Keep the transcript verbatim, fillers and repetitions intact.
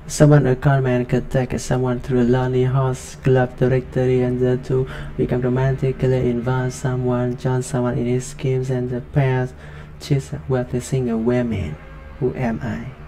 Someone, a conman, could take someone through a lonely horse club directory, and the two become romantically involved. Someone joins someone in his schemes, and the pair cheats with a single woman. Who am I?